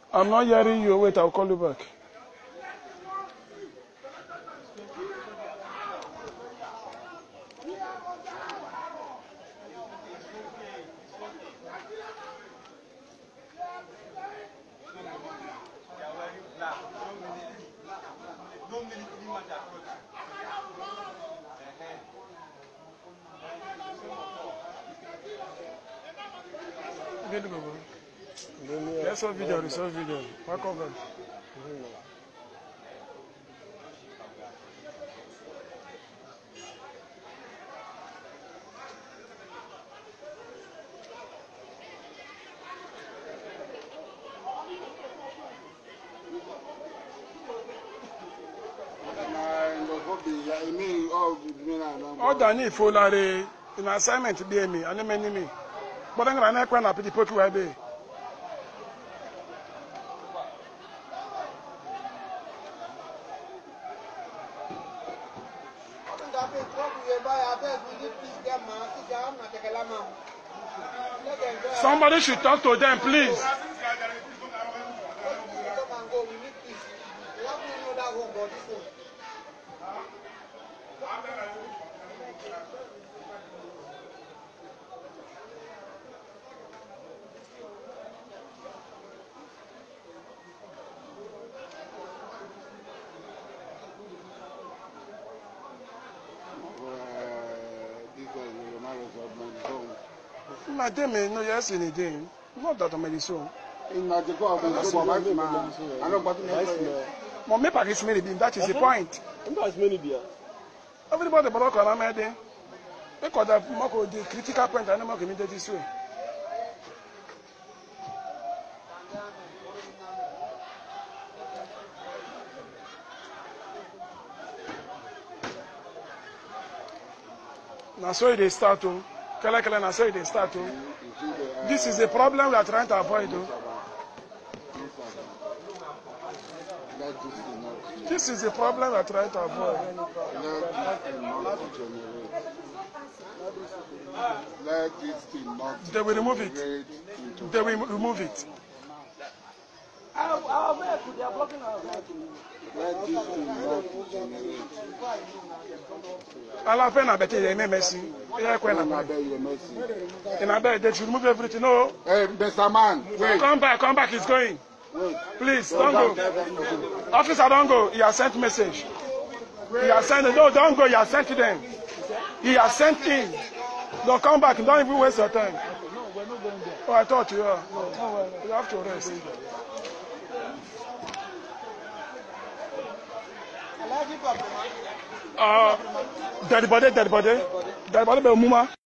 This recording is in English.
I'm not hearing you. Wait, I'll call you back. Let's solve video, resolve video. What cover? All the need for an assignment to be me, and me. But I'm going to go to the post where be. Somebody should talk to them, please. Madame, no, yes, in a day. Not that I'm a so. That is the point. Everybody, but I'm at it. Because the critical point, I know committed this way. Now, so they start to. This is the problem we are trying to avoid. This is the problem we are trying to avoid. They will remove it. They will remove it. Our vehicle, they are blocking our vehicle. Allah pay na better you mercy. In a bed, they should remove everything. No. Hey, Mr. Man, wait. Come back, he's going. Please, don't go. Officer, don't go. He has sent message. He has sent, no, don't go, he has sent to them. He has sent in. No, come back, don't even waste your time. Oh, I thought you were. You have to rest. Dead body, Muma.